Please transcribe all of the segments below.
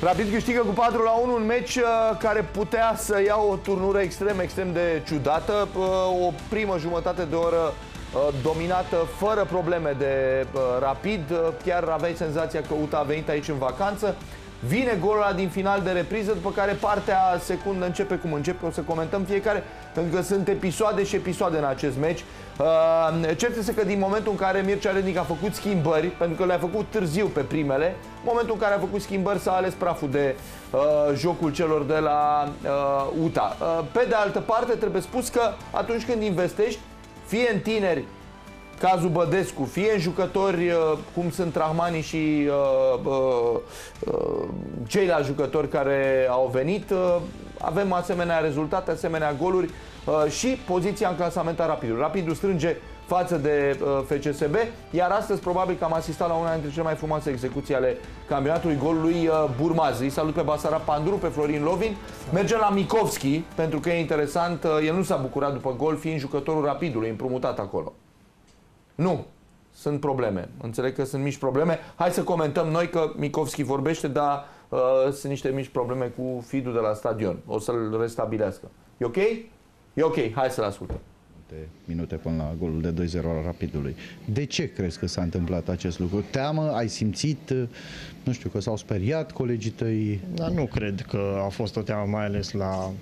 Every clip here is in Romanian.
Rapid câștigă cu 4-1 un meci care putea să ia o turnură extrem de ciudată. O primă jumătate de oră dominată fără probleme de Rapid. Chiar aveai senzația că UTA a venit aici în vacanță. Vine golul ăla din final de repriză, după care partea secundă începe cum începe. O să comentăm fiecare, pentru că sunt episoade și episoade în acest meci. Cert este că din momentul în care Mircea Rednic a făcut schimbări, pentru că le-a făcut târziu pe primele, în momentul în care a făcut schimbări s-a ales praful de jocul celor de la UTA. Pe de altă parte, trebuie spus că atunci când investești, fie în tineri, cazul Bădescu, fie în jucători cum sunt Rahmani și ceilalți jucători care au venit, avem asemenea rezultate, asemenea goluri și poziția în clasament a Rapidului. Rapidul strânge față de FCSB, iar astăzi probabil că am asistat la una dintre cele mai frumoase execuții ale campionatului, golului Burmaz. Îi salut pe Basarab Panduru, pe Florin Lovin. Mergem la Mikovski, pentru că e interesant, el nu s-a bucurat după gol, fiind jucătorul Rapidului, împrumutat acolo. Nu, sunt probleme. Înțeleg că sunt mici probleme. Hai să comentăm noi că Mikovski vorbește, dar sunt niște mici probleme cu feed-ul de la stadion. O să-l restabilească. E ok? E ok, hai să-l ascultăm. Minute până la golul de 2-0 al Rapidului. De ce crezi că s-a întâmplat acest lucru? Teamă? Ai simțit? Nu știu, că s-au speriat colegii tăi? Dar nu cred că a fost o teamă, mai ales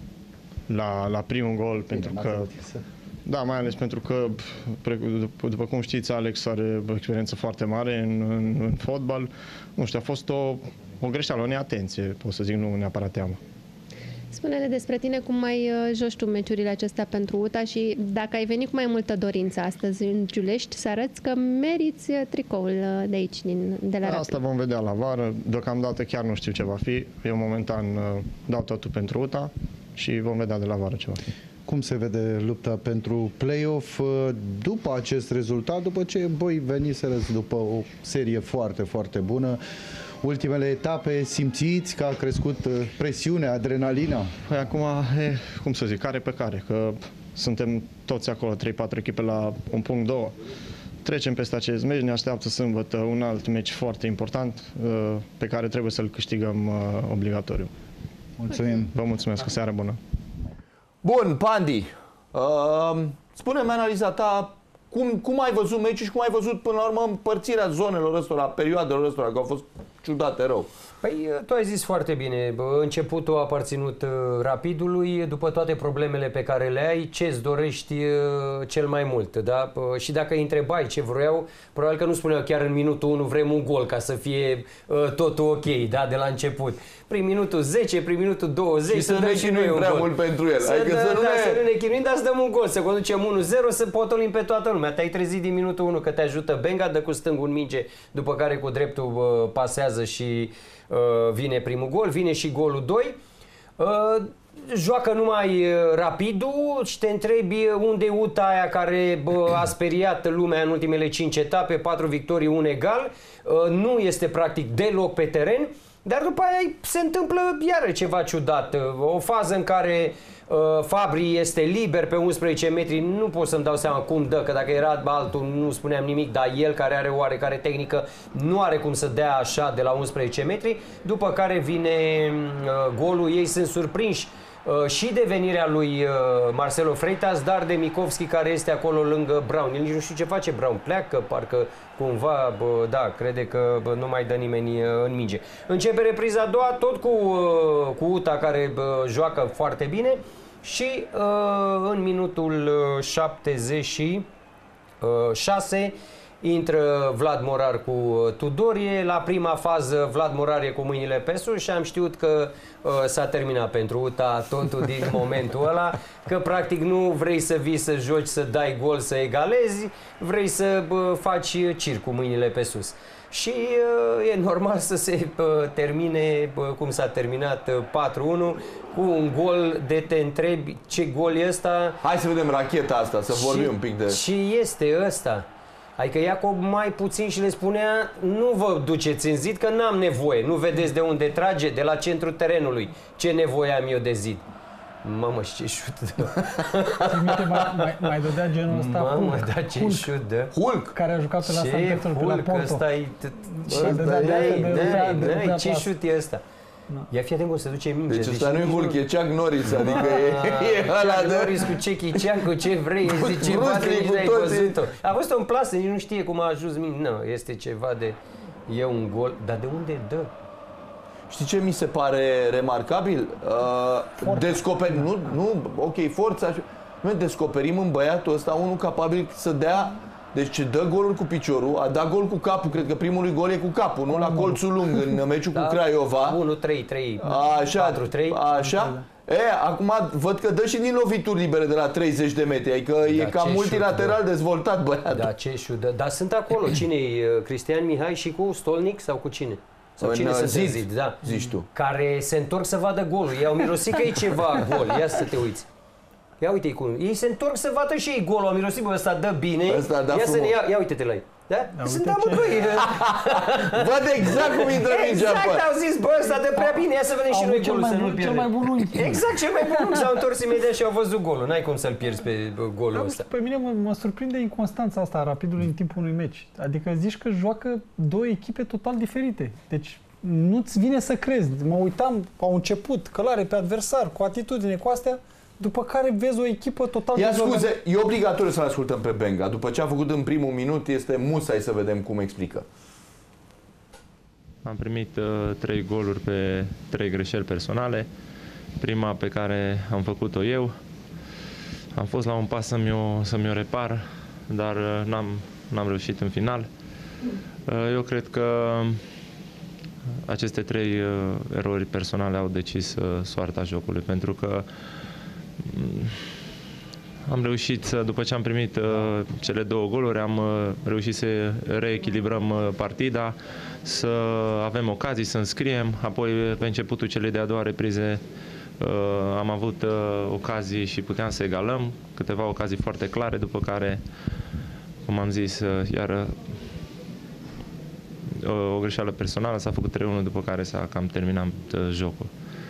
la primul gol, pentru că... Da, mai ales pentru că, după cum știți, Alex are o experiență foarte mare în fotbal. Nu știu, a fost o greșeală, o neatenție, pot să zic, nu neapărat teamă. Spune-ne despre tine cum mai joci tu meciurile acestea pentru UTA și dacă ai venit cu mai multă dorință astăzi în Giulești, să arăți că meriți tricoul de aici, de la Rapid. Asta vom vedea la vară. Deocamdată chiar nu știu ce va fi. Eu momentan dau totul pentru UTA și vom vedea de la vară ce va fi. Cum se vede lupta pentru play-off după acest rezultat, după ce voi veniserăți după o serie foarte bună? Ultimele etape, simțiți că a crescut presiunea, adrenalina? Păi acum, cum să zic, care pe care, că suntem toți acolo, 3-4 echipe la un punct 2. Trecem peste acest meci, ne așteaptă sâmbătă un alt meci foarte important pe care trebuie să-l câștigăm obligatoriu. Mulțumim! Vă mulțumesc, o seară bună! Bun, Pandi, spune-mi analiza ta, cum ai văzut meciul și cum ai văzut până la urmă împărțirea zonelor ăstora, perioadelor ăstora, că au fost ciudate rău. Păi, tu ai zis foarte bine, începutul a aparținut Rapidului, după toate problemele pe care le ai, ce-ți dorești cel mai mult, da? Și dacă îi întrebai ce vreau, probabil că nu spuneau chiar în minutul 1 vrem un gol ca să fie totul ok, da, de la început. Prin minutul 10, prin minutul 20 și să ne chinuim prea mult pentru el. Să nu ne chinuim, dar să dăm un gol, să conducem 1-0, să potolim pe toată lumea. Te-ai trezit din minutul 1 că te ajută Benga, dă cu stângul în minge, după care cu dreptul pasează și vine primul gol, vine și golul 2. Joacă numai Rapidul și te întrebi unde e UTA aia care a speriat lumea în ultimele 5 etape, 4 victorii, 1 egal. Nu este practic deloc pe teren, dar după aia se întâmplă iară ceva ciudat. O fază în care Fabri este liber pe 11 metri, nu pot să-mi dau seama cum dă, că dacă era altul nu spuneam nimic, dar el care are oarecare tehnică nu are cum să dea așa de la 11 metri, după care vine golul, ei sunt surprinși și de venirea lui Marcelo Freitas, dar de Mikovski care este acolo lângă Brown. El nici nu știu ce face Brown, pleacă, parcă cumva, da, crede că nu mai dă nimeni în minge. Începe repriza a doua, tot cu UTA care joacă foarte bine și în minutul 76 intră Vlad Morar cu Tudorie. La prima fază Vlad Morar e cu mâinile pe sus și am știut că s-a terminat pentru UTA totul din momentul ăla, că practic nu vrei să vii să joci, să dai gol, să egalezi, vrei să faci circ cu mâinile pe sus. Și e normal să se termine cum s-a terminat 4-1 cu un gol de te întrebi ce gol e ăsta. Hai să vedem racheta asta, să vorbim un pic de... Ce este ăsta? Adică Iacob mai puțin și le spunea, nu vă duceți în zid că n-am nevoie, nu vedeți de unde trage, de la centrul terenului, ce nevoie am eu de zid. Mamă, și ce șut dă. mai dădea genul ăsta. Mamă, da, ce șut dă. Hulk! Care a jucat pe la Santetul, pe la Porto. Ce șut e ăsta? Ia fii atent cum se duce mingea. Deci ăsta nu e Hulk, e Chuck Norris, adică e ăla de... Norris cu Jackie Chan, cu ce vrei, zice ceva de nici n-ai văzut-o. A fost un plasă, nici nu știe cum a ajuns mingea. Nu, este ceva de... E un gol, dar de unde dă? Știi ce mi se pare remarcabil? Forța. Noi descoperim în băiatul ăsta unul capabil să dea. Deci dă golul cu piciorul, a dat gol cu capul, cred că primul gol e cu capul, nu la colțul lung în meciul cu Craiova. 1-3-3, așa, 4-3. Așa. Acum văd că dă și din lovituri libere de la 30 de metri, adică e cam multilateral dezvoltat băiatul. Da, ce șut, dar sunt acolo, cine-i? Cristian Mihai și cu Stolnic sau cu cine? Sau cine sunt Zid, da. Zici tu. Care se întorc să vadă golul, ei au mirosit că e ceva gol, ia să te uiți. Ia uite-i cum. Ei se întorc să vadă și ei golul. Am mirosit, bă, ăsta dă bine. Ăsta da ia frumos. ia uite-te la ei. Da? Sunt amândoi. Văd exact cum intră mingea. Exact, au zis, bă, ăsta dă prea bine. Ia să vedem și noi golul, să nu-l pierdem. Cel mai bun unghi. Exact, cel mai bun unghi. S-au întors imediat și au văzut golul. N-ai cum să-l pierzi pe golul ăsta. Pe mine mă surprinde inconstanța asta a Rapidului în timpul unui meci. Adică zici că joacă două echipe total diferite. Deci nu-ți vine să crezi. Mă uitam, au început călare pe adversar, cu atitudine, cu astea. După care vezi o echipă total... Ia scuze, e obligatoriu să-l ascultăm pe Benga. După ce a făcut în primul minut, este musai să vedem cum explică. Am primit 3 goluri pe 3 greșeli personale. Prima pe care am făcut-o eu. Am fost la un pas să-mi o repar, dar n-am reușit în final. Eu cred că aceste 3 erori personale au decis soarta jocului, pentru că am reușit să, după ce am primit cele 2 goluri, am reușit să reechilibrăm partida, să avem ocazii, să înscriem. Apoi, pe începutul celei de-a doua reprize, am avut ocazii și puteam să egalăm, câteva ocazii foarte clare, după care, cum am zis, iar o greșeală personală, s-a făcut 3-1, după care s-a cam terminat jocul.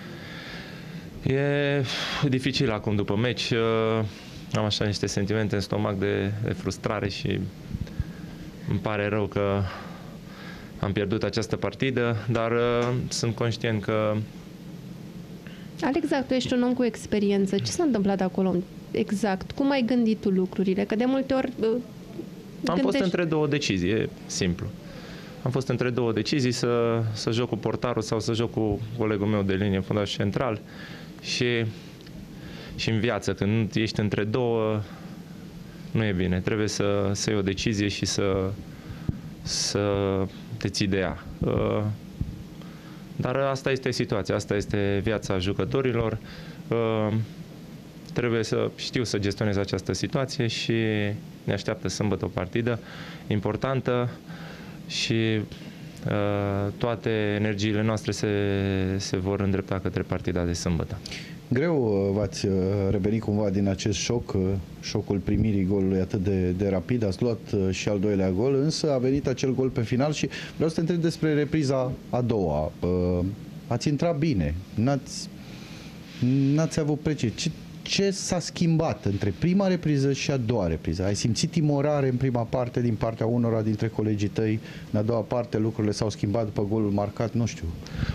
E dificil acum după meci, am așa niște sentimente în stomac de frustrare și îmi pare rău că am pierdut această partidă, dar sunt conștient că... Alex, tu ești un om cu experiență. Ce s-a întâmplat acolo exact? Cum ai gândit tu lucrurile? Că de multe ori Am fost între 2 decizii, e simplu. Am fost între 2 decizii, să joc cu portarul sau să joc cu colegul meu de linie, fundaș central. Și în viață, când ești între 2, nu e bine. Trebuie să iei o decizie și să te ții de ea. Dar asta este situația, asta este viața jucătorilor. Trebuie să știu să gestionez această situație și ne așteaptă sâmbătă o partidă importantă și toate energiile noastre se vor îndrepta către partida de sâmbătă. Greu v-ați revenit cumva din acest șoc, șocul primirii golului atât de rapid, ați luat și al 2-lea gol, însă a venit acel gol pe final și vreau să te întreb despre repriza a doua. Ați intrat bine, n-ați avut precie. Ce s-a schimbat între prima repriză și a doua repriză? Ai simțit timorare în prima parte din partea unora dintre colegii tăi? În a doua parte lucrurile s-au schimbat după golul marcat? Nu știu.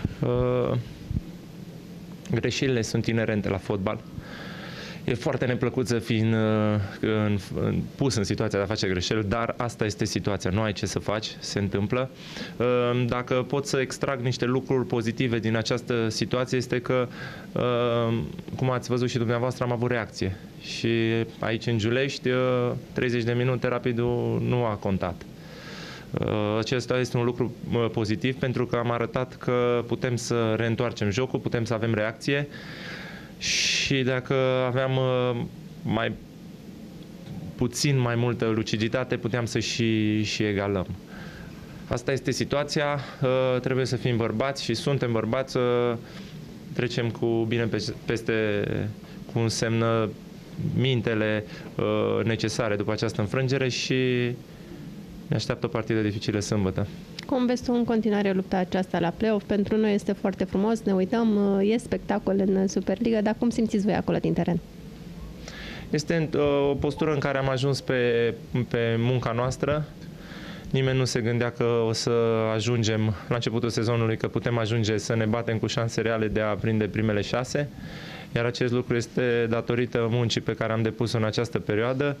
Greșelile sunt inerente la fotbal. E foarte neplăcut să fii pus în situația de a face greșeli, dar asta este situația. Nu ai ce să faci, se întâmplă. Dacă pot să extrag niște lucruri pozitive din această situație, este că, cum ați văzut și dumneavoastră, am avut reacție. Și aici în Giulești, 30 de minute Rapidul nu a contat. Acesta este un lucru pozitiv, pentru că am arătat că putem să reîntoarcem jocul, putem să avem reacție și dacă aveam mai multă luciditate, puteam să și egalăm. Asta este situația, trebuie să fim bărbați și suntem bărbați, trecem cu bine peste, cu însemnă mintele necesare după această înfrângere și ne așteaptă o partidă dificilă sâmbătă. Cum vezi tu în continuare lupta aceasta la play-off? Pentru noi este foarte frumos, ne uităm, e spectacol în Superliga, dar cum simțiți voi acolo din teren? Este o postură în care am ajuns pe munca noastră. Nimeni nu se gândea că o să ajungem la începutul sezonului, că putem ajunge să ne batem cu șanse reale de a prinde primele 6. Iar acest lucru este datorită muncii pe care am depus-o în această perioadă.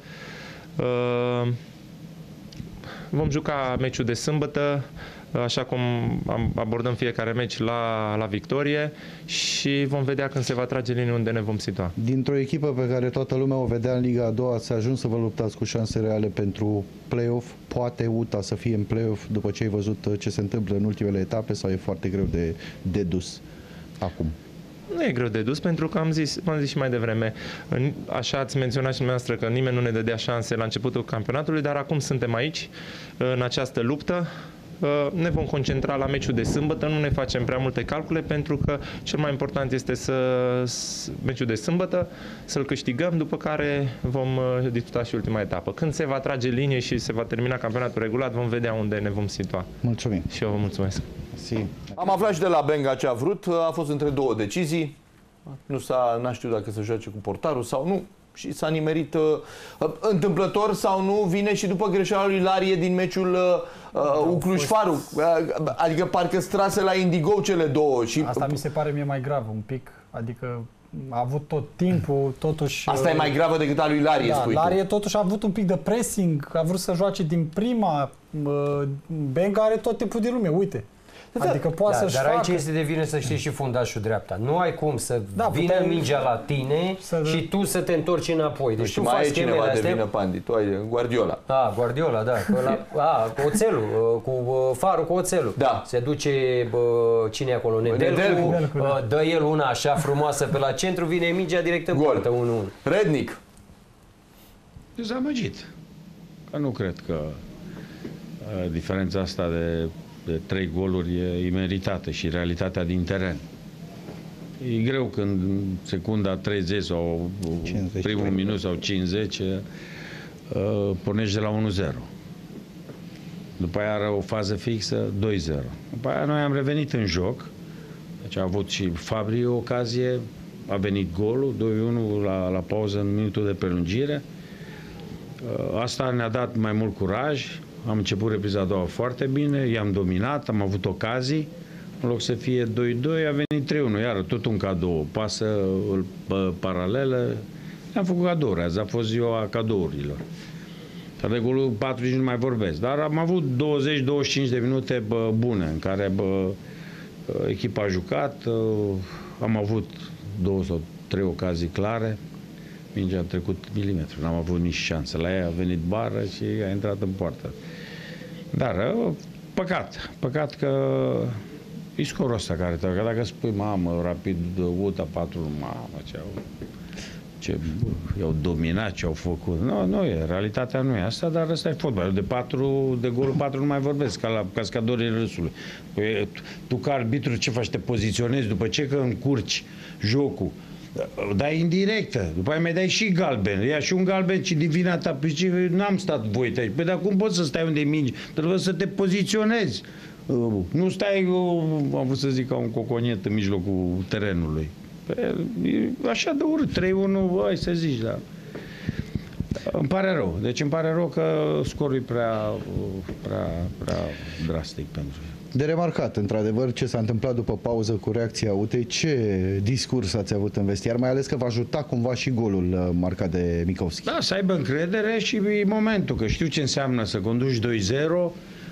Vom juca meciul de sâmbătă, așa cum abordăm fiecare meci la victorie și vom vedea când se va trage linia unde ne vom situa. Dintr-o echipă pe care toată lumea o vedea în Liga a doua, ați ajuns să vă luptați cu șanse reale pentru play-off? Poate UTA să fie în play-off după ce ai văzut ce se întâmplă în ultimele etape sau e foarte greu de dedus acum? Nu e greu de dus, pentru că v-am zis și mai devreme, așa ați menționat și dumneavoastră că nimeni nu ne dădea șanse la începutul campionatului, dar acum suntem aici, în această luptă. Ne vom concentra la meciul de sâmbătă, nu ne facem prea multe calcule, pentru că cel mai important este meciul de sâmbătă, să-l câștigăm, după care vom discuta și ultima etapă. Când se va trage linie și se va termina campionatul regulat, vom vedea unde ne vom situa. Mulțumim. Și eu vă mulțumesc. Am aflat și de la Benga ce a vrut, a fost între două decizii, n-a știut dacă să joace cu portarul sau nu și s-a nimerit întâmplător sau nu, vine și după greșeala lui Larie din meciul Cluj-Faru, adică parcă strase la Indigo cele două. Și asta mi se pare mie mai grav un pic, adică a avut tot timpul, totuși... Asta e mai gravă decât a lui Larie, spui Larie tu. totuși a avut un pic de pressing, a vrut să joace din prima, Benga are tot timpul din lume, uite. Adică poate să-și dar facă... aici este de vină, să știi, și fundașul dreapta. Nu ai cum să vină mingea la tine și tu să te întorci înapoi. Deci și mai e cineva de vină, Pandi. Tu ai Guardiola. Guardiola, da. Cu oțelul, cu Faru cu oțelul. Da. Se duce, cine e acolo? Nedelcu. Dă el una așa frumoasă pe la centru, vine mingea direct în poartă, 1-1. Rednic. Dezamăgit. Că nu cred că diferența asta de 3 goluri e imeritată și realitatea din teren. E greu când în secunda 30 sau 50, primul minut sau 50 pornești de la 1-0. După aia are o fază fixă 2-0. După aia noi am revenit în joc. Deci a avut și Fabri o ocazie, a venit golul 2-1 la pauză în minutul de prelungire. Asta ne-a dat mai mult curaj. Am început repriza a doua foarte bine, i-am dominat, am avut ocazii. În loc să fie 2-2, a venit 3-1, iară tot un cadou. Pasă paralelă. Am făcut cadouri azi, a fost ziua cadourilor. De golul 4 nu mai vorbesc, dar am avut 20-25 de minute bune în care echipa a jucat. Am avut 2 sau 3 ocazii clare. Mingea a trecut milimetru, n-am avut nici șansă. La ea a venit bară și a intrat în poartă. Dar păcat că e scorul ăsta care că dacă spui, mamă, Rapid UTA 4, mamă, ce i-au dominat, ce au făcut. Nu e, realitatea nu e asta, dar ăsta e fotbal. De golul 4 nu mai vorbesc, ca la cascadorii râsului. Păi, tu ca arbitru ce faci? Te poziționezi după ce că încurci jocul. Dai indirectă, după aia mai dai și galben. Ia și un galben și din vina ta. Păi n-am stat voit aici. Păi dar cum poți să stai unde mingi? Trebuie să te poziționezi. Nu stai, am vrut să zic, ca un coconet în mijlocul terenului. Păi, așa de urât, 3-1, hai să zici, da. Îmi pare rău. Deci îmi pare rău că scorul e prea drastic pentru el. De remarcat, într-adevăr, ce s-a întâmplat după pauză cu reacția UTE, ce discurs ați avut în vestiar, mai ales că va ajuta cumva și golul marcat de Mikovski. Da, să aibă încredere și e momentul, că știu ce înseamnă să conduci 2-0,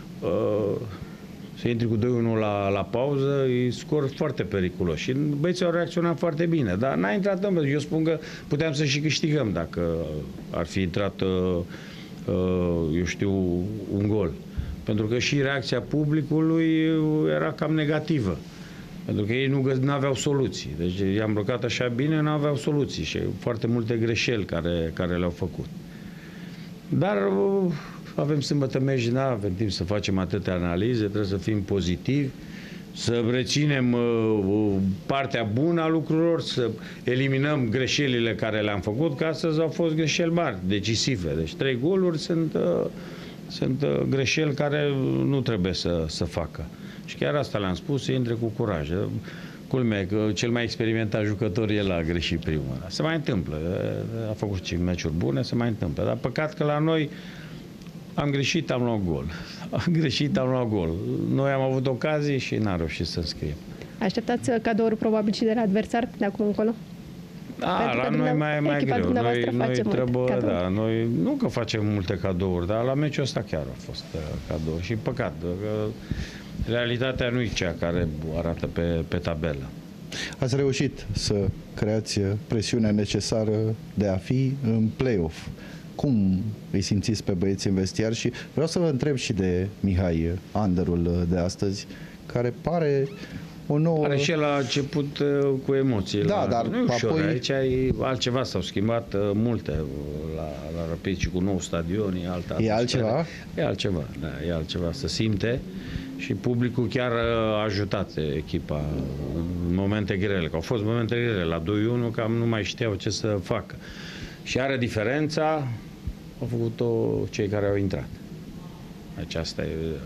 să intri cu 2-1 la pauză, e scor foarte periculos și băieții au reacționat foarte bine, dar n-a intrat în... Eu spun că puteam să și câștigăm dacă ar fi intrat, eu știu, un gol. Pentru că și reacția publicului era cam negativă. Pentru că ei nu aveau soluții. Deci i-am blocat așa bine, nu aveau soluții și foarte multe greșeli care le-au făcut. Dar avem sâmbătă meci, nu avem timp să facem atâtea analize, trebuie să fim pozitivi, să reținem partea bună a lucrurilor, să eliminăm greșelile care le-am făcut, că astăzi au fost greșeli mari, decisive. Deci 3 goluri sunt greșeli care nu trebuie să facă. Și chiar asta le-am spus, să intre cu curaj. Culmea că cel mai experimentat jucător el a greșit primul. Se mai întâmplă. A făcut și meciuri bune, se mai întâmplă. Dar păcat că la noi Am greșit, am luat gol. Am greșit, am luat gol. Noi am avut ocazii și n-am reușit să înscriem. Așteptați cadouri probabil și de la adversar de acum încolo? La noi mai greu. Noi trebuie, noi nu că facem multe cadouri, dar la meciul ăsta chiar a fost cadou. Și păcat, că realitatea nu e cea care arată pe tabelă. Ați reușit să creați presiunea necesară de a fi în play-off. Cum îi simțiți pe băieții în vestiar? Și vreau să vă întreb și de Mihai, underul de astăzi, care pare o nouă... Are și el a început cu emoții. Da, dar nu ușor. apoi... Aici e altceva, s-au schimbat multe la Rapid și cu nou stadion, e alta. E altceva? E altceva, da, e altceva, se simte și publicul chiar a ajutat echipa în momente grele, că au fost momente grele, la 2-1 cam nu mai știau ce să facă. Și are diferența, au făcut-o cei care au intrat. Aceasta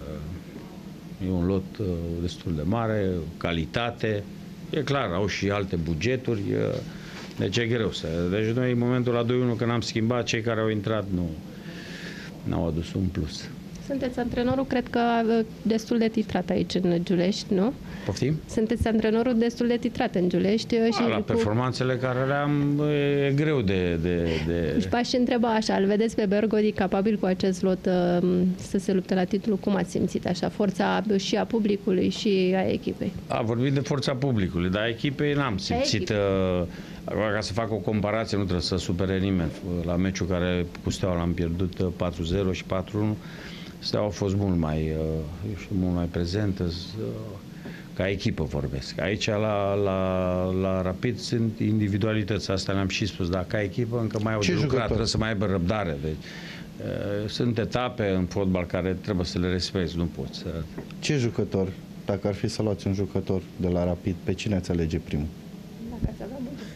e un lot destul de mare, calitate, e clar, au și alte bugeturi, deci e greu să... Deci noi în momentul la 2-1 când am schimbat, cei care au intrat n-au adus un plus. Sunteți antrenorul, cred că destul de titrat aici în Giulești, nu? Poftim? Sunteți antrenorul destul de titrat în Giulești. Și la performanțele care le-am, e greu de... Și v-aș întreba așa, îl vedeți pe Bergodi capabil cu acest lot să se lupte la titlu? Cum ați simțit așa? Forța și a publicului și a echipei? A vorbit de forța publicului, dar a echipei n-am simțit... Ca să fac o comparație, nu trebuie să supere nimeni. La meciul care cu Steaua l-am pierdut 4-0 și 4-1, Steaua a fost mult mai prezentă, ca echipă vorbesc. Aici la Rapid sunt individualități, asta le-am și spus, dar ca echipă încă mai au de lucrat, trebuie să mai aibă răbdare. Deci, sunt etape în fotbal care trebuie să le respecti, nu poți. Ce jucător, dacă ar fi să luați un jucător de la Rapid, pe cine ați alege primul? Dacă ați avea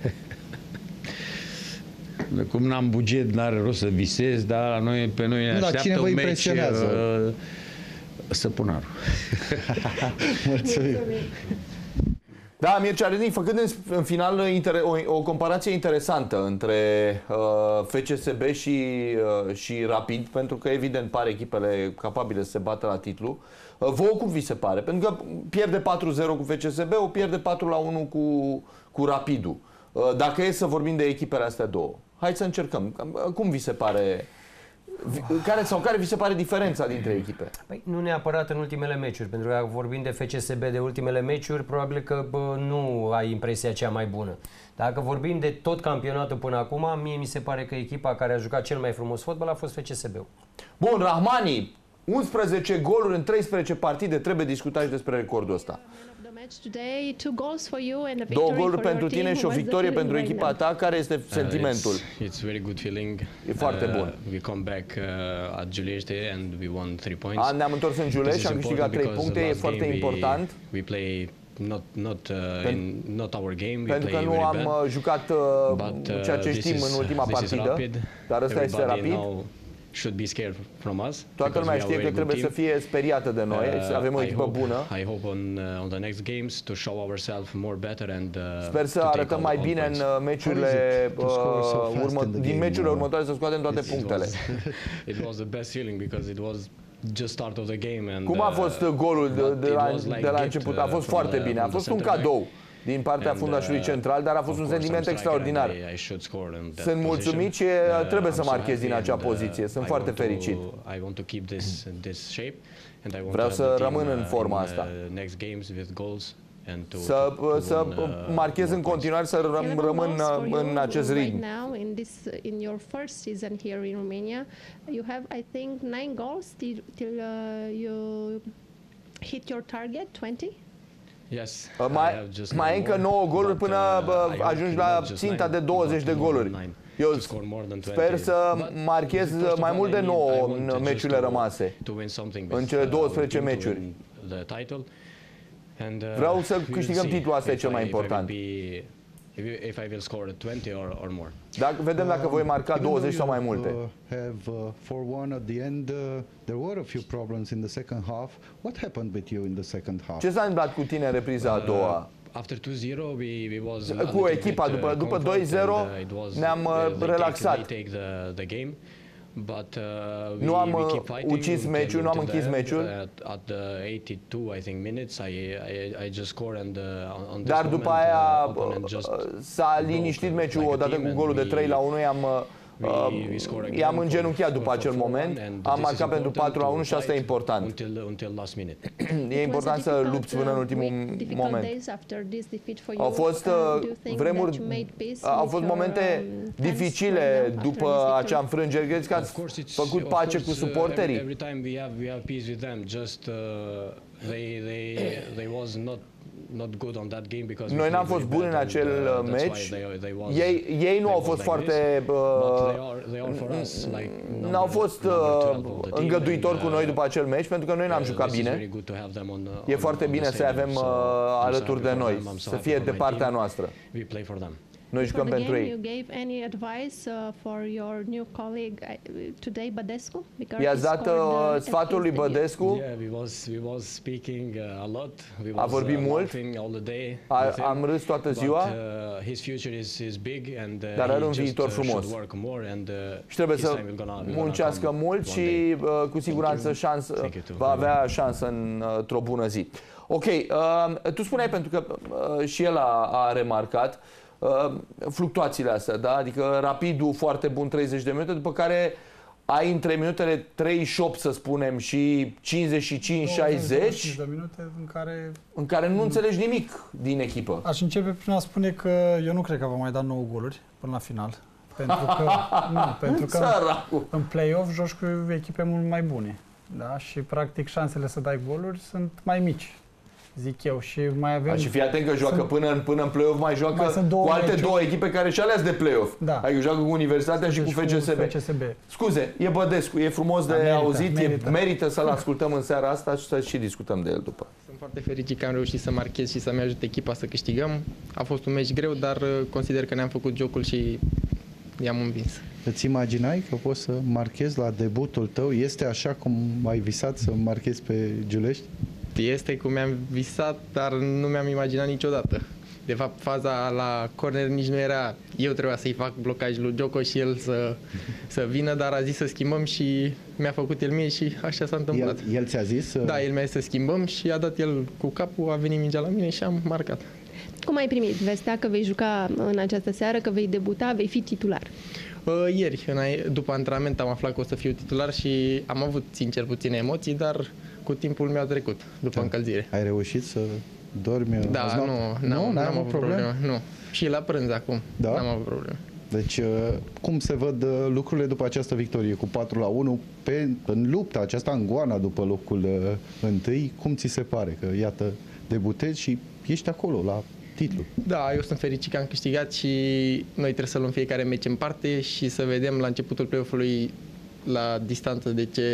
Cum n-am buget, n-are rost să visez, dar pe noi ne așteaptă un meci Săpunaru. Mulțumim. Da, Mircea Redin, făcând în final o comparație interesantă între FCSB și Rapid, pentru că evident pare echipele capabile să se bată la titlu. Vouă cum vi se pare? Pentru că pierde 4-0 cu FCSB, o pierde 4-1 cu Rapidul. Dacă e să vorbim de echipele astea două, hai să încercăm. Cum vi se pare? Care vi se pare diferența dintre echipe? Păi, nu neapărat în ultimele meciuri, pentru că vorbim de FCSB de ultimele meciuri, probabil că nu ai impresia cea mai bună. Dacă vorbim de tot campionatul până acum, mie mi se pare că echipa care a jucat cel mai frumos fotbal a fost FCSB-ul. Bun, Rahmani, 11 goluri în 13 partide, trebuie discutat și despre recordul ăsta. 2 goluri pentru tine și o victorie pentru echipa ta. Care este sentimentul? It's very good feeling. E foarte bun. We come back at Giulești and we won 3 points. Ne-am întors în Giulești și am câștigat 3 puncte, e foarte important. We play not our game. Pentru că nu am jucat ceea ce știm în ultima partidă, dar ăsta este Rapid. Should be scared from us. Toată lumea știe că trebuie să fie speriată de noi, să avem o echipă bună. I hope on the next games to show ourselves more better and sper să arătăm mai bine în meciurile din meciurile următoare, să scoatem toate punctele. It was the best feeling because it was just start of the game and cum a fost golul de la început? A fost foarte bine. A fost un cadou din partea fundașului central, dar a fost un sentiment extraordinar. Sunt mulțumit și trebuie să marchez din acea poziție. Sunt foarte fericit. Vreau să rămân în forma asta. Să marchez în continuare, să rămân în acest ritm. In your first season here in Romania, you have, I think, 9 goals till you hit your target, 20? Yes, mai încă 9 goluri până ajungi la ținta de 20 de goluri. Eu sper să marchez mai mult de 9 în meciurile rămase, în cele 12 meciuri. Vreau să câștigăm titlul, asta e cel mai important. If I will score 20 or more. Vedem dacă voi marca 20 sau mai multe. Have 4-1 at the end. There were a few problems in the second half. What happened with you in the second half? Ce s-a întâmplat cu tine în repriza a doua? After 2-0 we was cu echipa după 2-0 ne-am relaxat. But Nu am we keep fighting ucis meciul, nu am închis meciul. At the 82, I think, minutes, I just scored and on this Dar după moment, aia opponent just s-a liniștit meciul odată cu golul de 3-1. I-am îngenunchiat după acel moment, am marcat pentru 4-1 și asta e important. E important să lupți până în ultimul moment. Au fost vremuri, au fost momente dificile după acea înfrângere. Credeți că ați făcut pace cu suporterii? Noi n-am fost buni în acel meci. Ei nu au fost foarte n-au fost îngăduitori cu noi după acel meci, pentru că noi n-am jucat bine. E foarte bine să avem alături de noi, să fie de partea noastră. Noi jucăm pentru ei. I-ați dat sfatul lui Bădescu? A vorbit mult? Am râs toată ziua? Dar are un viitor frumos. Și trebuie să muncească mult și cu siguranță va avea șansă într-o bună zi. Ok, tu spuneai, pentru că și el a remarcat fluctuațiile astea, da? Adică Rapidul foarte bun 30 de minute, după care ai între minutele 38, să spunem, și 55-60 de minute în care nu înțelegi nimic din echipă. Aș începe prin a spune că eu nu cred că va mai da 9 goluri până la final. Pentru că în play-off joci cu echipe mult mai bune. Da? Și practic șansele să dai goluri sunt mai mici, zic eu, și mai avem... Și fii atent că joacă până în play-off, mai joacă cu alte două echipe care și aleas de play-off. Da. Adică joacă cu Universitatea și cu FCSB. Scuze, e Bădescu, e frumos de auzit, merită să-l ascultăm în seara asta și să și discutăm de el după. Sunt foarte fericit că am reușit să marchez și să-mi ajut echipa să câștigăm. A fost un meci greu, dar consider că ne-am făcut jocul și i-am învins. Îți imaginai că poți să marchezi la debutul tău? Este așa cum ai visat să marchezi pe Giulești? Este cum mi-am visat, dar nu mi-am imaginat niciodată. De fapt, faza la corner nici nu era. Eu trebuia să-i fac blocaj lui Gioco și el să vină, dar a zis să schimbăm și mi-a făcut el mie și așa s-a întâmplat. El ți-a zis? Da, el mi-a zis să schimbăm și a dat el cu capul, a venit mingea la mine și am marcat. Cum ai primit vestea că vei juca în această seară, că vei debuta, vei fi titular? Ieri, după antrenament, am aflat că o să fiu titular și am avut, sincer, puține emoții, dar cu timpul mi-au trecut, după încălzire. Ai reușit să dormi? Da, n-am avut probleme. Nu. Și la prânz acum, n-am avut probleme. Deci, cum se văd lucrurile după această victorie cu 4-1 în lupta aceasta, în goana după locul întâi? Cum ți se pare că, iată, debutezi și ești acolo, la titlu? Da, eu sunt fericit că am câștigat și noi trebuie să luăm fiecare meci în parte și să vedem la începutul play-off-ului, la distanță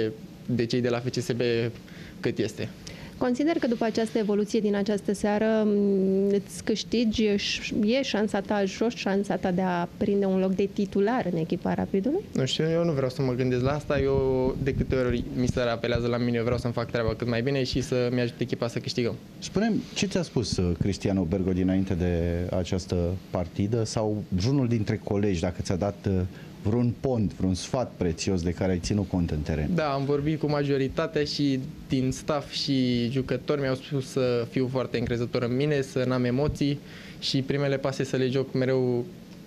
de cei de la FCSB, cât este. Consider că după această evoluție din această seară îți câștigi, e șansa ta, joci șansa ta de a prinde un loc de titular în echipa Rapidului? Nu știu, eu nu vreau să mă gândesc la asta. Eu, de câte ori mi se apelează la mine, eu vreau să-mi fac treaba cât mai bine și să-mi ajut echipa să câștigăm. Spune-mi, ce ți-a spus Cristiano Bergo dinainte de această partidă sau vreunul dintre colegi, dacă ți-a dat vreun pont, vreun sfat prețios de care ai ținut cont în teren? Da, am vorbit cu majoritatea și din staff și jucători mi-au spus să fiu foarte încrezător în mine, să n-am emoții și primele pase să le joc mereu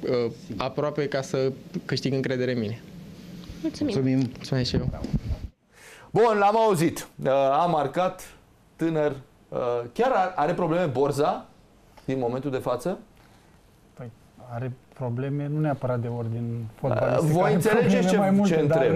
aproape ca să câștig încredere în mine. Mulțumim! Mulțumesc și eu! Bun, l-am auzit. A marcat, tânăr. Chiar are probleme Borza din momentul de față? Păi, are probleme, nu neapărat de ordin fotbalistic. Voi înțelegeți ce întreb?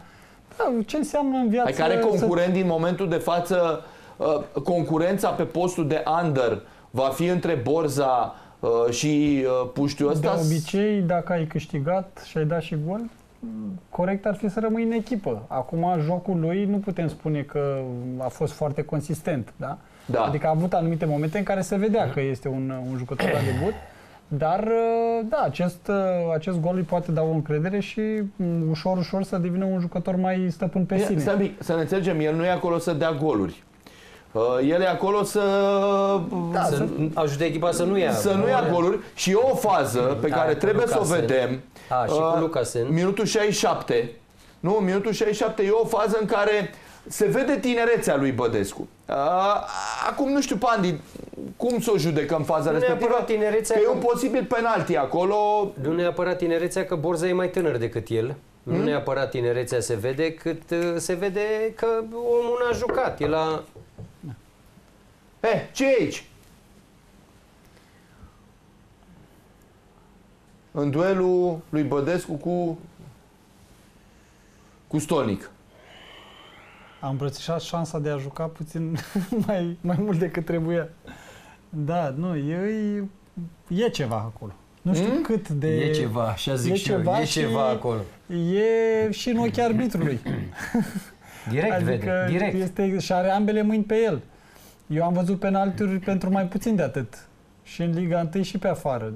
Ce înseamnă în viață... Care concurent din momentul de față, concurența pe postul de under va fi între Borza și puștiul ăsta? De obicei, dacă ai câștigat și ai dat și gol, corect ar fi să rămâi în echipă. Acum, jocul lui nu putem spune că a fost foarte consistent, da? Da. Adică a avut anumite momente în care se vedea că este un jucător la debut, dar da, acest gol îi poate da o încredere și ușor să devină un jucător mai stăpân pe sine. Să ne înțelegem, el nu e acolo să dea goluri. El e acolo să ajute echipa să nu ia goluri și e o fază pe care trebuie să o vedem. Și cu Lucasen. Minutul 67, Nu, în minutul 67 e o fază în care se vede tinerețea lui Bădescu. Acum nu știu, Pandi, cum să o judecăm faza respectivă? Că e un posibil penalti acolo. Nu neapărat tinerețea, că Borza e mai tânăr decât el. Nu neapărat tinerețea se vede, cât se vede că omul n-a jucat. El a... Ce e aici? În duelul lui Bădescu cu Stolnic. Am îmbrățișat șansa de a juca puțin mai mult decât trebuia. Da, nu, e ceva acolo. Nu știu cât de... E ceva, așa zic și eu, e ceva acolo. E și în ochii arbitrului. Direct adică vede, direct. Și are ambele mâini pe el. Eu am văzut penaltiuri pentru mai puțin de atât. Și în Liga 1 și pe afară.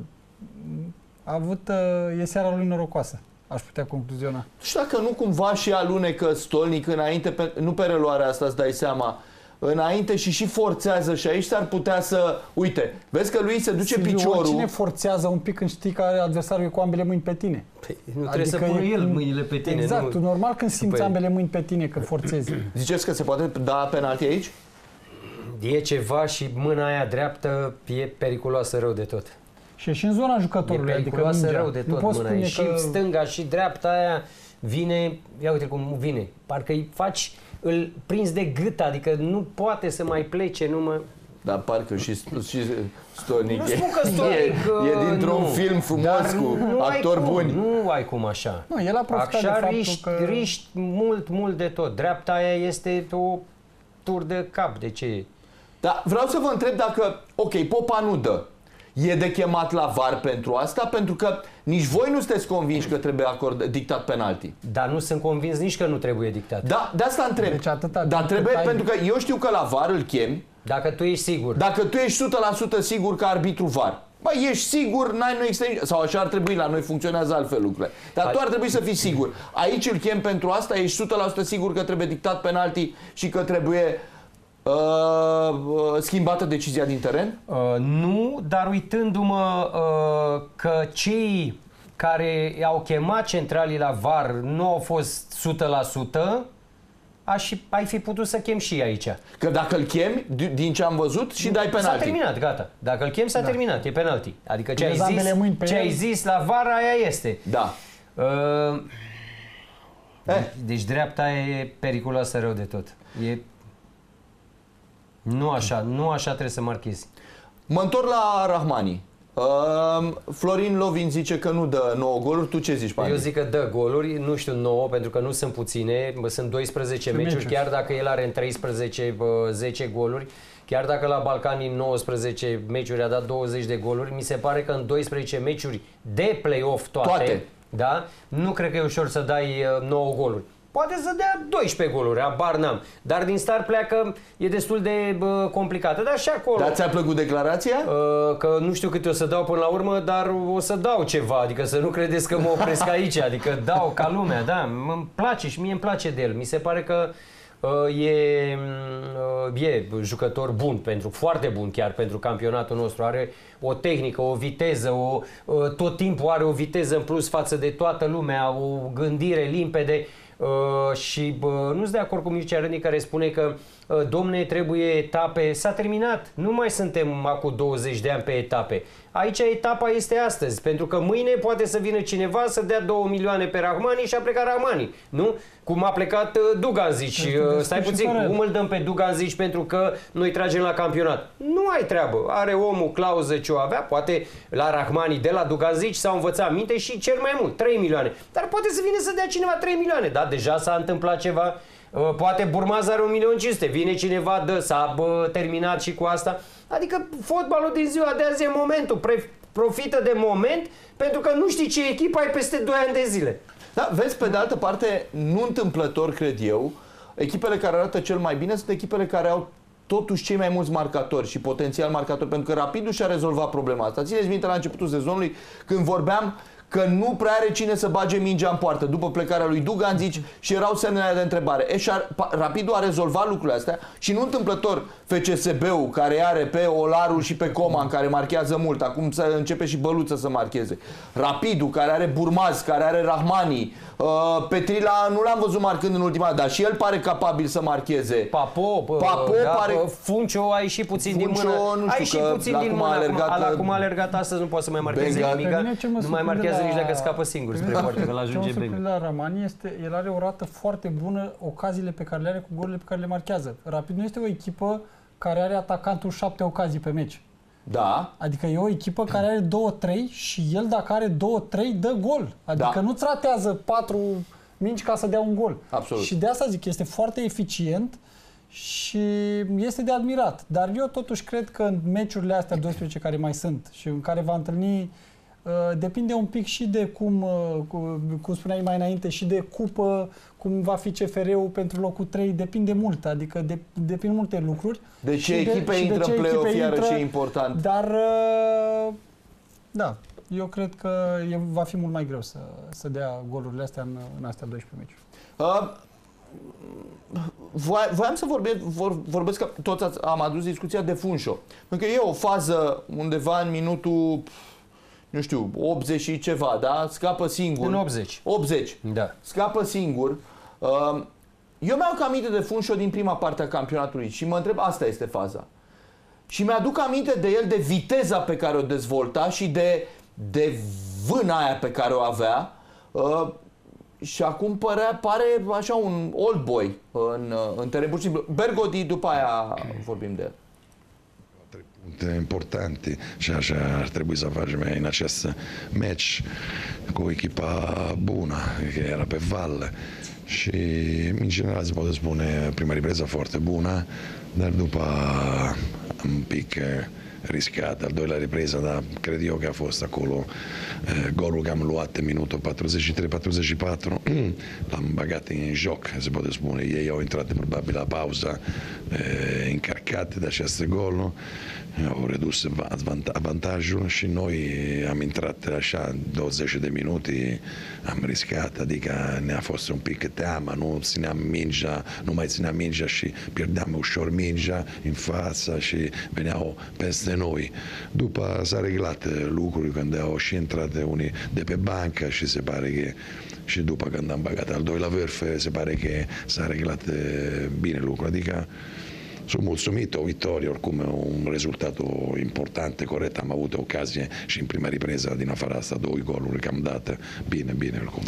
E seara lui norocoasă. Aș putea concluziona. Nu știu dacă nu cumva și alunecă Stolnic înainte, nu pe reluarea asta, îți dai seama, înainte și forțează și aici s-ar putea să... Uite, vezi că lui se duce piciorul... Cine forțează un pic când știi că adversarul e cu ambele mâini pe tine? Păi, nu trebuie să pună el mâinile pe tine. Exact, nu... normal când simți ambele mâini pe tine că forțezi. Ziceți că se poate da penalti aici? E ceva și mâna aia dreaptă e periculoasă rău de tot. Și în zona jucătorului, adică rău de tot mâna aia. Și stânga și dreapta aia vine, ia uite cum vine, parcă îi faci, îl prinzi de gât, adică nu poate să mai plece, nu mă... Dar parcă și Stolnic nu spun că Stolnic, e dintr-un film frumos cu actori buni. Nu ai cum așa. Nu, el a profitat de faptul că... riști mult de tot. Dreapta aia este o tur de cap, de ce e? Dar vreau să vă întreb dacă, ok, Popa nu dă. E de chemat la VAR pentru asta? Pentru că nici voi nu sunteți convinși că trebuie dictat penalti. Dar nu sunt convins nici că nu trebuie dictat. Da, de asta întreb. Deci dar trebuie, pentru că eu știu că la VAR îl chemi. Dacă tu ești sigur. Dacă tu ești 100% sigur că arbitru VAR. Băi, ești sigur, sau așa ar trebui, la noi funcționează altfel lucrurile. Dar tu ar trebui să fii sigur. Aici îl chem pentru asta, ești 100% sigur că trebuie dictat penalti și că trebuie... schimbată decizia din teren? Nu, dar uitându-mă că cei care i-au chemat centralii la VAR nu au fost 100%, ai fi putut să chem și aici. Că dacă îl chemi, din ce am văzut, și dai penalti. S-a terminat, gata. Dacă îl chem, s-a terminat, e penalti. Adică ce ai zis la VAR, aia este. Da. Deci dreapta e periculoasă rău de tot. Nu așa trebuie să marchezi. Mă întorc la Rahmani. Florin Lovin zice că nu dă 9 goluri. Tu ce zici, Pandi? Eu zic că dă goluri, nu știu 9, pentru că nu sunt puține, sunt 12 meciuri, chiar dacă el are în 13 10 goluri, chiar dacă la Balcani în 19 meciuri a dat 20 de goluri, mi se pare că în 12 meciuri de play-off toate. Da? Nu cred că e ușor să dai 9 goluri. Poate să dea 12 goluri, abar n-am. Dar din start pleacă, e destul de complicată. Dar și acolo... Dar ți-a plăcut declarația? Că nu știu câte o să dau până la urmă, dar o să dau ceva. Adică să nu credeți că mă opresc aici. Adică dau ca lumea, da. Îmi place și mie îmi place de el. Mi se pare că e jucător bun, foarte bun chiar pentru campionatul nostru. Are o tehnică, o viteză, tot timpul are o viteză în plus față de toată lumea, o gândire limpede. Și nu sunt de acord cu Mircea Rândi care spune că domne, trebuie etape. S-a terminat. Nu mai suntem acum 20 de ani pe etape. Aici etapa este astăzi, pentru că mâine poate să vină cineva să dea 2 milioane pe Rahmani și a plecat Rahmani. Nu? Cum a plecat Duganzic. Stai puțin, cum îl dăm pe Duganzic pentru că noi tragem la campionat? Nu ai treabă. Are omul clauză ce o avea, poate la Rahmani de la Duganzic s-au învățat minte și cel mai mult, 3 milioane. Dar poate să vină să dea cineva 3 milioane. Da, deja s-a întâmplat ceva. Poate Burmaz are 1.500.000. Vine cineva, s-a terminat și cu asta. Adică fotbalul din ziua de azi e momentul. Profită de moment pentru că nu știi ce echipă ai peste 2 ani de zile. Da, vezi, pe de altă parte, nu întâmplător, cred eu, echipele care arată cel mai bine sunt echipele care au totuși cei mai mulți marcatori și potențial marcatori, pentru că Rapidul și-a rezolvat problema asta. Țineți minte la începutul sezonului când vorbeam că nu prea are cine să bage mingea în poartă după plecarea lui Dugandzic și erau semnele de întrebare. Rapidul a rezolvat lucrurile astea și nu întâmplător FCSB-ul, care are pe Olaru și pe Coman, care marchează mult, acum să începe și Băluță să marcheze. Rapidul, care are Burmaz, care are Rahmani, Petrila nu l-am văzut marcând în ultima, dar și el pare capabil să marcheze. Papo da, pare... Funcio a ieșit puțin din mână. Nu știu, că acum a alergat astăzi, nu poate să mai marcheze nimic. Nu mai marchează nici dacă scapă singur spre poartă, că l-ajunge Benga. La Rahmani este, el are o rată foarte bună, ocaziile pe care le are cu golurile pe care le marchează. Rapid nu este o echipă care are atacantul 7 ocazii pe meci. Da. Adică e o echipă care are 2-3 și el dacă are 2-3 dă gol. Adică nu-ți ratează 4 mingi ca să dea un gol. Absolut. Și de asta zic, este foarte eficient și este de admirat. Dar eu totuși cred că în meciurile astea 12 care mai sunt și în care va întâlni, depinde un pic și de cum spuneai mai înainte, și de cupă, cum va fi CFR-ul pentru locul 3, depinde mult, adică depind multe lucruri. De ce echipe intră în play-off, iarăși e important. Dar, da, eu cred că va fi mult mai greu să dea golurile astea în astea 12 meciuri. Voiam să vorbesc că toți am adus discuția de Funșo. Pentru că e o fază undeva în minutul, nu știu, 80 și ceva, da? Scapă singur. În 80. 80. Da. Scapă singur. Eu mi-au aminte de Funșo din prima parte a campionatului și mă întreb, asta este faza. Și mi-aduc aminte de el, de viteza pe care o dezvolta și de vâna aia pe care o avea. Și acum pare așa un old boy în teren pur și simplu. Bergodi, după aia vorbim de el. Puncte importante și așa ar trebui să facem în acest match cu o echipa bună, care era pe val și în general se poate spune prima ripresa foarte bună, dar după un pic riscat, al doilea ripresa, dar cred eu că a fost acolo golul că am luat în minutul 43-44 l-am bagat în joc, se poate spune, ei au intrat probabil la pauza încărcate de acest gol, au redus avantajul și noi am intrat așa 20 de minute, am riscat, adică ne-a fost un pic teamă, nu mai țineam mingea și pierdeam ușor mingea în fața și veneau peste noi. După s-a reglat lucruri când au și intrat unii de pe bancă și se pare că și după când am bagat al doilea vârf se pare că s-a reglat bine lucrul, adică sunt mulțumit, o victorie, oricum un rezultat important, corect, am avut ocazie și în prima ripresa din afara asta 2 goluri că am dat bine oricum.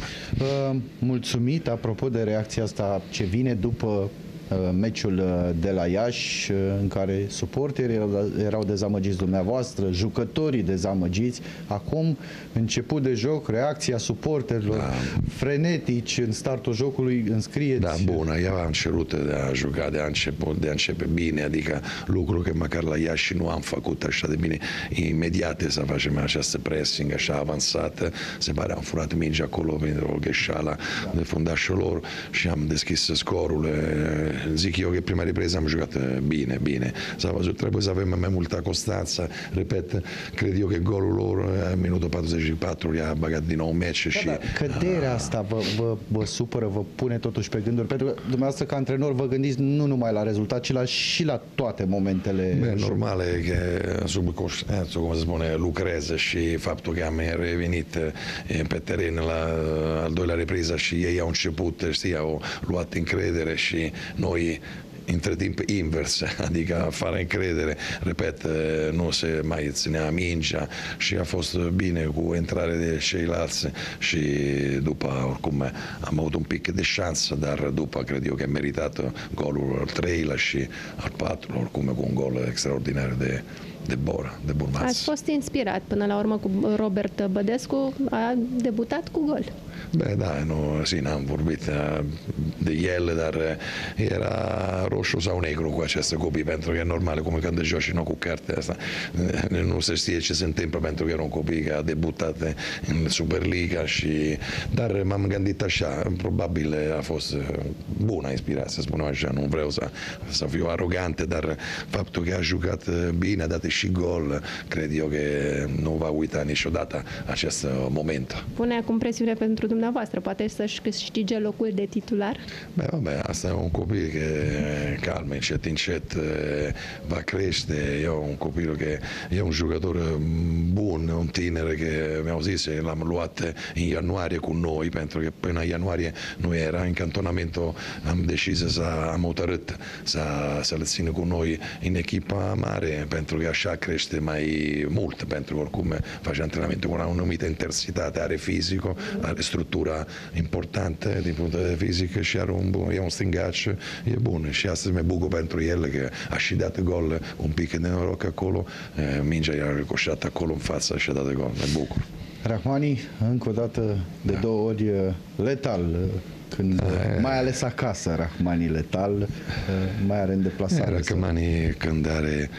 Mulțumit, apropo de reacția asta ce vine după meciul de la Iași, în care suporterii erau dezamăgiți, dumneavoastră, jucătorii dezamăgiți. Acum, început de joc, reacția suporterilor frenetici în startul jocului, înscrieți. Da, bună, eu am cerut de a juca, de a începe bine, adică lucruri că măcar la Iași nu am făcut așa de bine imediat să facem această pressing așa avansată, se pare am furat mingea acolo pentru o greșeală de fundașul lor și am deschis scorul. Zic eu că prima ripresa am jucat bine. S-a văzut, trebuie să avem mai multă constanță. Repet, cred eu că golul lor în minutul 44 i-a bagat din nou meci și... Căderea asta vă supără, vă pune totuși pe gânduri, pentru că dumneavoastră ca antrenor vă gândiți nu numai la rezultat, ci și la toate momentele. Normal e că subconștientul, cum se spune, lucreze și faptul că am revenit pe teren la al doilea repriză și ei au început, au luat încredere și noi între timp invers, adică fără încredere, repet, nu se mai ținea mingea și a fost bine cu intrare de ceilalți și după oricum am avut un pic de șansă, dar după cred eu că am meritat golul al 3-lea și al 4-lea, oricum cu un gol extraordinar de Burmaz. Ați fost inspirat până la urmă cu Robert Bădescu, a debutat cu gol. Da, n-am vorbit de el, dar era roșu sau negru cu acest copii, pentru că e normal, cum când joci cu cartea asta, nu se știe ce se întâmplă, pentru că era un copii care a debutat în Superliga dar m-am gândit așa, probabil a fost bună inspirație, să spunem așa, nu vreau să fiu arogant, dar faptul că a jucat bine, a dat și gol, cred eu că nu va uita niciodată acest moment. Pune acum presiune pentru dumneavoastră, poate să-și câștige locul de titular? Vabbè, asta e un copil che calma, încet va crește, e un copil che e un giocatore bun, un tinere che mi-au zis, l-am luat în ianuarie cu noi, pentru că până în ianuarie nu era în cantonamento, am decis am hotărât să-l țină cu noi în echipa mare, pentru că așa crește mai mult, pentru că oricum face antrenamente cu o anumită intensitate, are fizico, are struttura importantă din punct de vedere fizic și are e un stângaci, e bun și astăzi mi bucur pentru el că a și dat gol un pic de noroc acolo, mingea i-a ricoșat acolo în față și a dat gol, mă bucur. Rahmani, încă o dată, de 2 ori letal, când, mai ales acasă, Rahmani letal, mai are în deplasare. Rahmani când are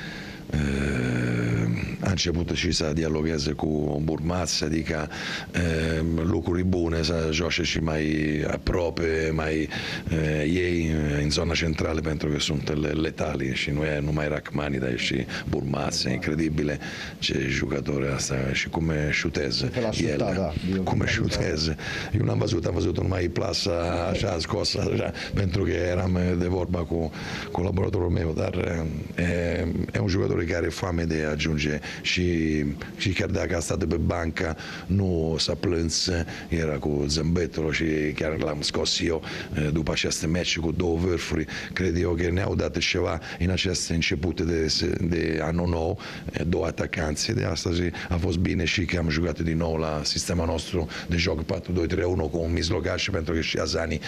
a început și să dialogueze cu Burmaț, adică lucruri bune, să joace și mai aproape, mai ei în zona centrală, pentru că sunt letali și nu e numai Rahmani, dar și Burmaț, e incredibile ce jucători asta și cum șuteze el, cum șuteze. Eu n-am văzut, am văzut numai plasa așa scosă, așa, pentru că eram de vorba cu colaboratorul meu, dar e un jucător care are foame de a ajunge și chiar dacă a stat pe banca nu s-a plâns, era cu zâmbetul și chiar l-am scos eu după aceste meci cu 2 vârfuri. Cred eu că ne-au dat ceva în aceste începute de anul nou, 2 atacanți. De astăzi a fost bine și că am jucat din nou la sistema nostru de joc 4-2-3-1 cu un mijlocaș, pentru că și Asani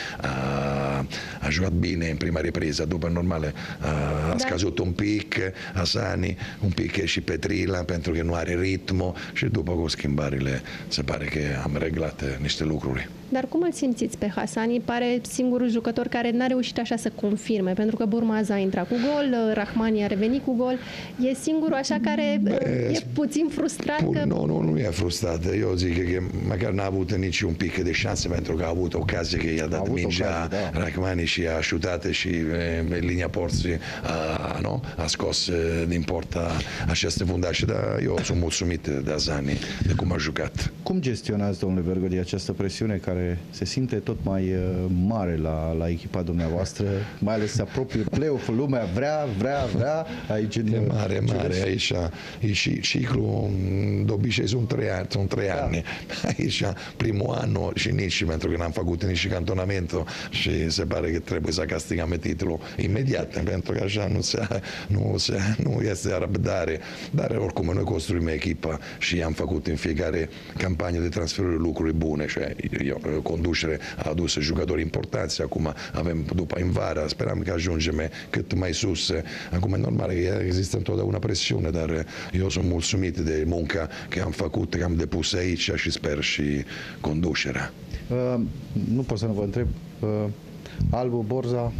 a jucat bine în prima repriză, după normal a scăzut un pic Asani, un pic și Petrila, pentru că nu are ritmo și după cu schimbările se pare că am reglat niște lucruri. Dar cum îl simțiți pe Hasani? Pare singurul jucător care n-a reușit așa să confirme, pentru că Burmaz a intrat cu gol, Rahmani a revenit cu gol. E singurul așa care e puțin frustrat? Nu e frustrat. Eu zic că măcar n-a avut nici un pic de șanse, pentru că a avut ocazie că i-a dat mingea Rahmani și a șutat și linia porții a scos din porta aceste fundașe, dar eu sunt mulțumit de Asani, de cum a jucat. Cum gestionați, domnule Bergodi, această presiune care se simte tot mai mare la echipa dumneavoastră, mai ales se apropie play-off-ul, lumea vrea aici e mare aici, e și ciclul de obicei sunt 3 ani. Aici primul an și nici, pentru că n-am făcut nici cantonamentul și se pare că trebuie să castigăm titlul imediat, pentru că așa nu este răbdare, dar oricum noi construim echipa și am făcut în fiecare campanie de transferuri lucruri bune și conducere a adus jucători importanți, acum avem după în vara, speram că ajungem cât mai sus. Acum e normal că există întotdeauna presiune, dar eu sunt mulțumit de munca că am făcut, că am depus aici și sper și conducerea. Nu pot să nu vă întreb, Albu Borza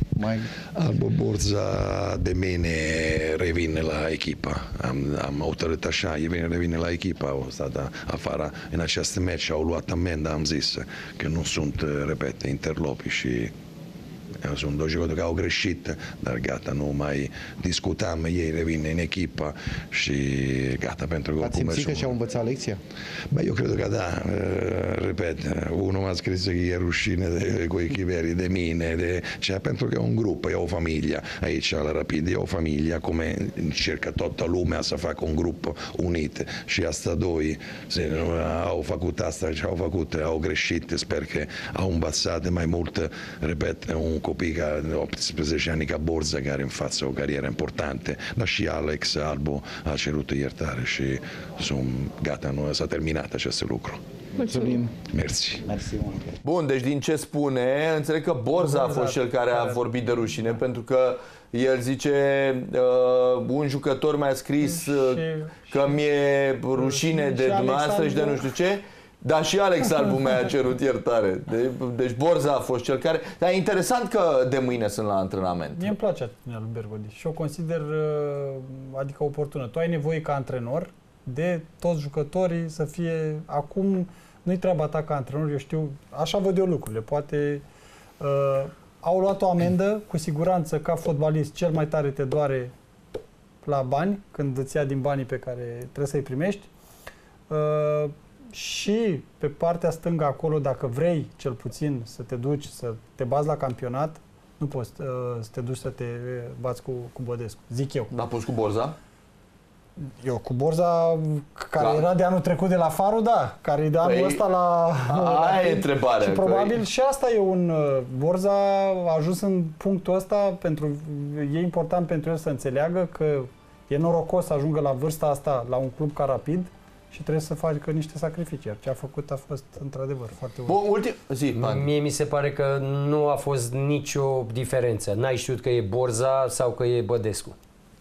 de mine revine la echipa. Am hotărât așa, revine la echipa. Au stat afară în acest meci, au luat amendă, am zis că nu sunt, repet, interlopi și sunt 2 jucători care au greșit, dar gata, nu mai discutam, ei revin în echipa și gata, pentru că... Ați simțit că și-au învățat lecția? Eu cred că da, repet, unul m-a scris că e rușine cu echiverii de mine, pentru că e un grup, e o familie aici la Rapid, e o familie, cum încercă toată lumea să facă un grup unit și asta 2 au făcut asta și au greșit, sper că au învățat mai mult, repet, un copii de 18 ani ca Borza, care în față o carieră importantă, dar și Alex Albu a cerut iertare și sunt gata, nu s-a terminat acest lucru. Mulțumim. Mersi. Bun, deci din ce spune, înțeleg că Borza a fost cel care a vorbit de rușine, pentru că el zice, un jucător mi-a scris că mi-e rușine de dumneavoastră și de nu știu ce. Dar și Alex Albu mi-a cerut iertare. Deci Borza a fost cel care... Dar e interesant că de mâine sunt la antrenament. Mie îmi place atitudinea lui Bergodi și o consider adică oportună. Tu ai nevoie ca antrenor de toți jucătorii să fie... Acum nu-i treaba ta ca antrenor, eu știu, așa văd eu lucrurile. Poate au luat o amendă, cu siguranță ca fotbalist cel mai tare te doare la bani, când îți ia din banii pe care trebuie să-i primești. Și pe partea stângă acolo, dacă vrei cel puțin să te duci, să te bazi la campionat, nu poți să te duci să te bați cu Bădescu, zic eu. N-a pus cu Borza? Eu cu Borza, care era de anul trecut de la Faru, da, care e de anul ăsta la... Aia e întrebarea. Și probabil și asta e un... Borza a ajuns în punctul ăsta, e important pentru el să înțeleagă că e norocos să ajungă la vârsta asta la un club ca Rapid și trebuie să facă niște sacrificii. Ce a făcut a fost într-adevăr foarte bun. Mie mi se pare că nu a fost nicio diferență. N-ai știut că e Borza sau că e Bădescu.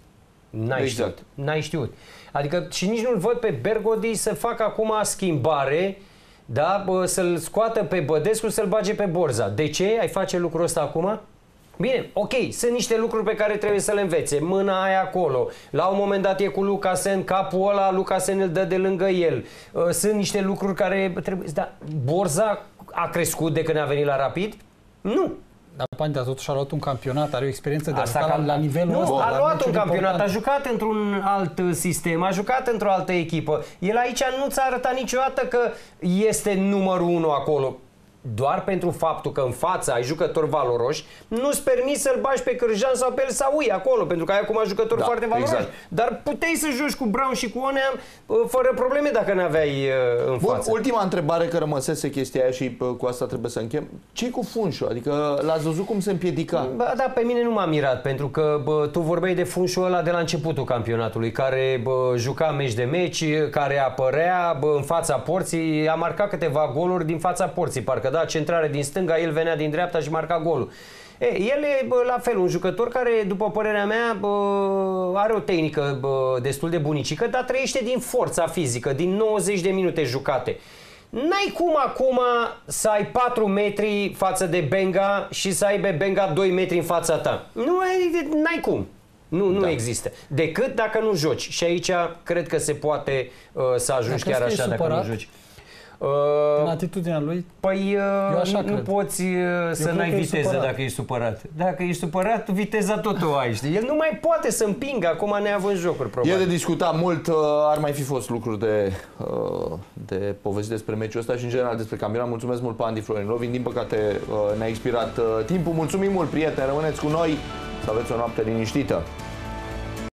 N-ai știut. Adică și nici nu-l văd pe Bergodi să facă acum schimbare, da? Să-l scoată pe Bădescu, să-l bage pe Borza. De ce ai face lucrul ăsta acum? Bine, ok, sunt niște lucruri pe care trebuie să le învețe. Mâna aia acolo. La un moment dat e cu Lucasen, capul ăla, Lucasen îl dă de lângă el. Sunt niște lucruri care trebuie... Da, Borza a crescut de când a venit la Rapid? Nu. Dar Pandea totuși a luat un campionat, are o experiență de a juca la nivelul ăsta. Nu, a luat un campionat, a jucat într-un alt sistem, a jucat într-o altă echipă. El aici nu ți-a arătat niciodată că este numărul 1 acolo. Doar pentru faptul că în față ai jucători valoroși, nu-ți permis să-l bagi pe Cârjan sau pe El Saui acolo, pentru că ai acum jucători foarte valoroși. Exact. Dar puteai să joci cu Brown și cu Onea fără probleme dacă n-aveai în față. Ultima întrebare, că rămăsese chestia aia și cu asta trebuie să închem. Ce-i cu Funșu? Adică l-ați văzut cum se împiedica? Da, pe mine nu m-a mirat, pentru că tu vorbeai de Funșu ăla de la începutul campionatului, care juca meci de meci, care apărea în fața porții, a marcat câteva goluri din fața porții, parcă da, centrare din stânga, el venea din dreapta și marca golul. El e la fel un jucător care, după părerea mea, are o tehnică destul de bunicică, dar trăiește din forța fizică, din 90 de minute jucate. N-ai cum acum să ai 4 metri față de Benga și să aibă Benga 2 metri în fața ta. N-ai cum. Nu există. Decât dacă nu joci. Și aici cred că se poate să ajungi chiar așa dacă nu joci. În atitudinea lui? Păi nu poți să n-ai viteză dacă ești supărat. Dacă ești supărat, viteza tot o ai. Știi? El nu mai poate să împingă acum neavând jocuri, probabil. E de discutat mult, ar mai fi fost lucruri de povestit despre meciul ăsta și în general despre campionat. Mulțumesc mult pe Andy Florin Lovin. Din păcate ne-a expirat timpul. Mulțumim mult, prieteni, rămâneți cu noi, să aveți o noapte liniștită.